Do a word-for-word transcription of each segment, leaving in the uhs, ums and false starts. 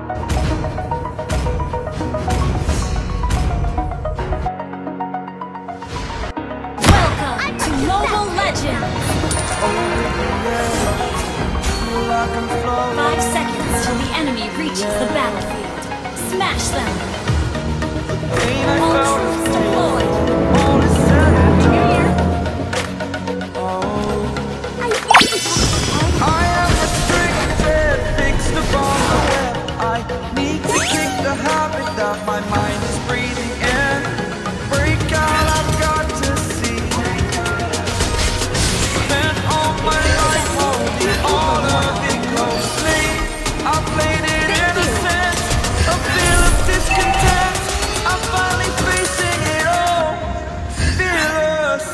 Welcome to Mobile Legends! Five seconds till the enemy reaches the battlefield. Smash them! All troops deployed! Here! I am restricted, fixed upon the web. I need to kick the habit that my mind is breathing in. Break out, I've got to see. Spent all my life holding all of it closely. I played it innocent, a feel of discontent. I'm finally facing it all, fearless.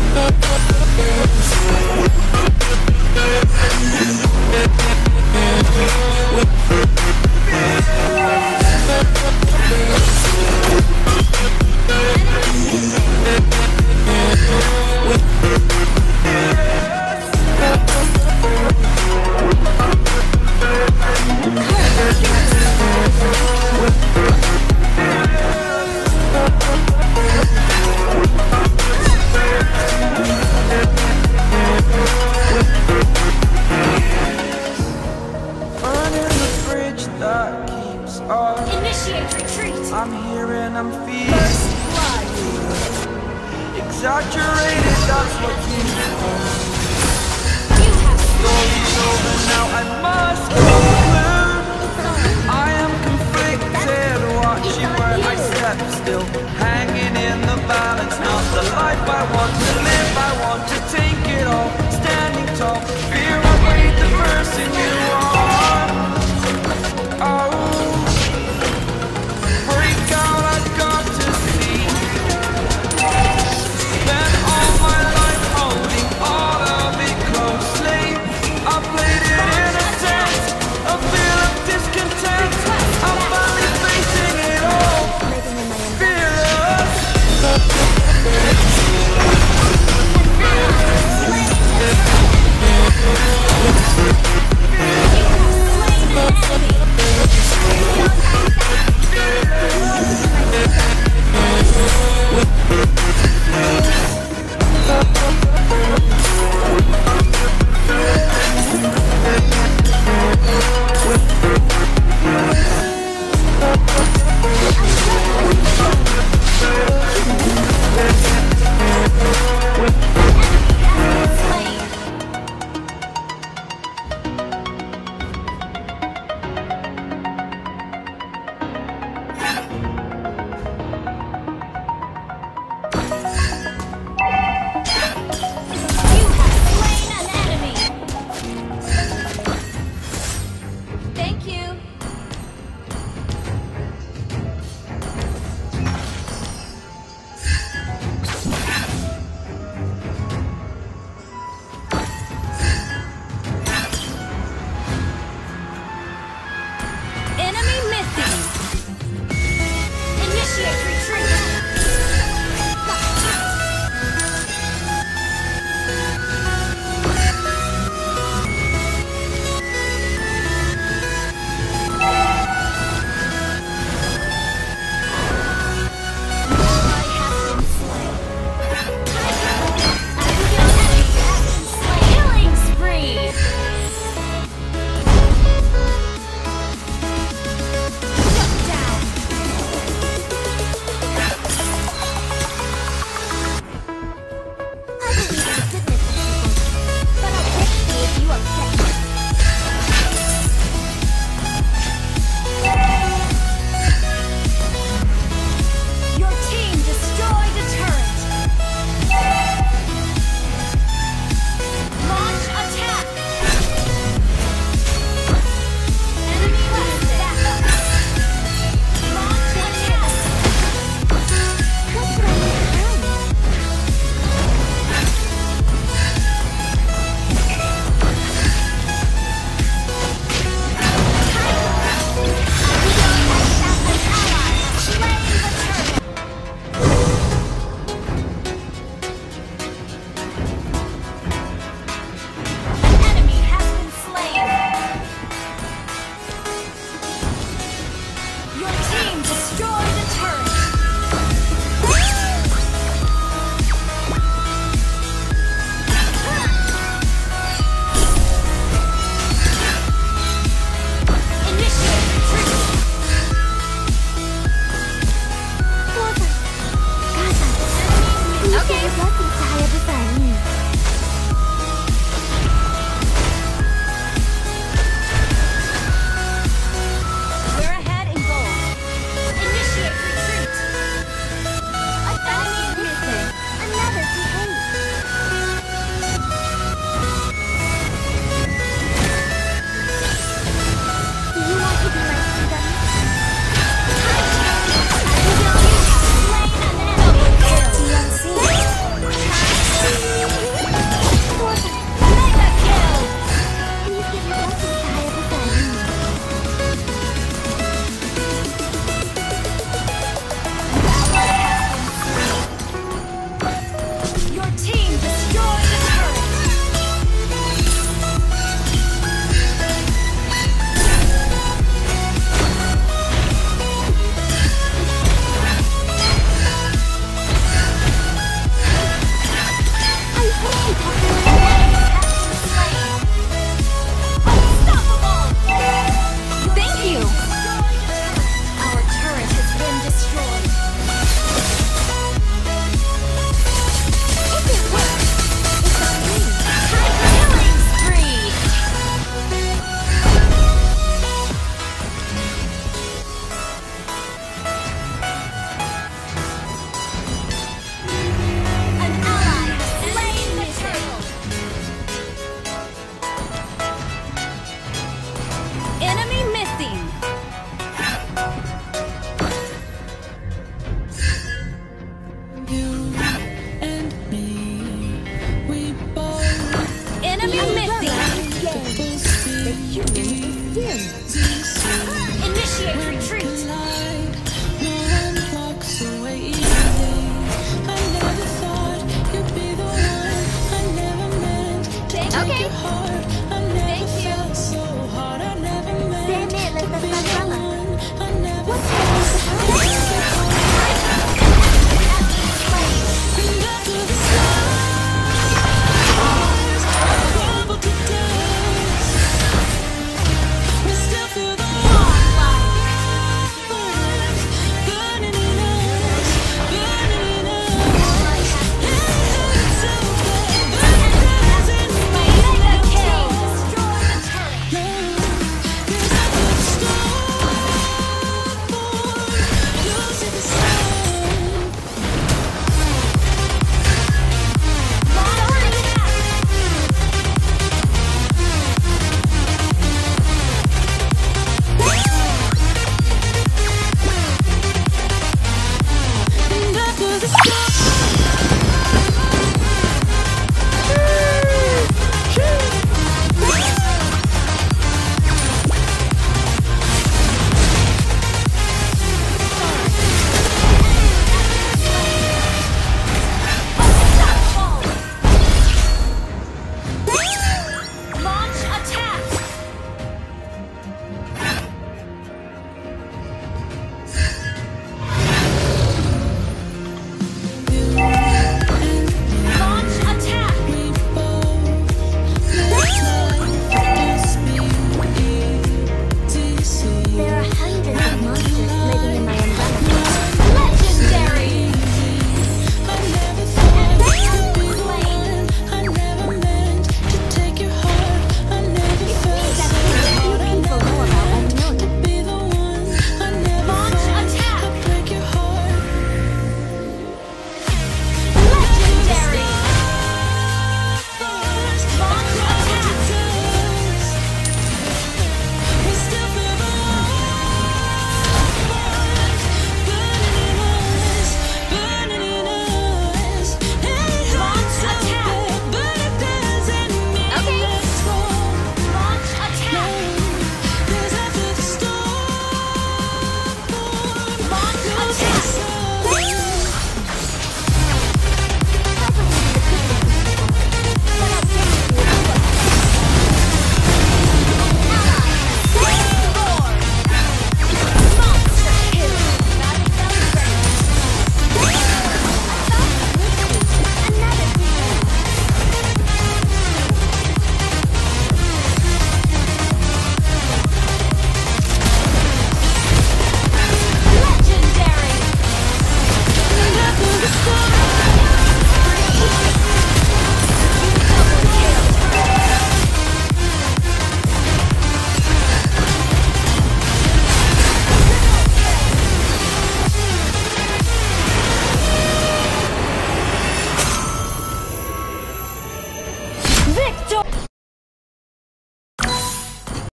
Initiate retreat! I'm here and I'm feeling exaggerated, that's what you You have Story's over now, I must conclude. I am conflicted, watching where I step still, hanging in the balance. Not the life I want to live, I want to take it all, standing tall. Fear I breathe the person you are. Oh, break out, I've got to see. Spent all my life holding all of it closely. I played it innocent, a Initiate retreat.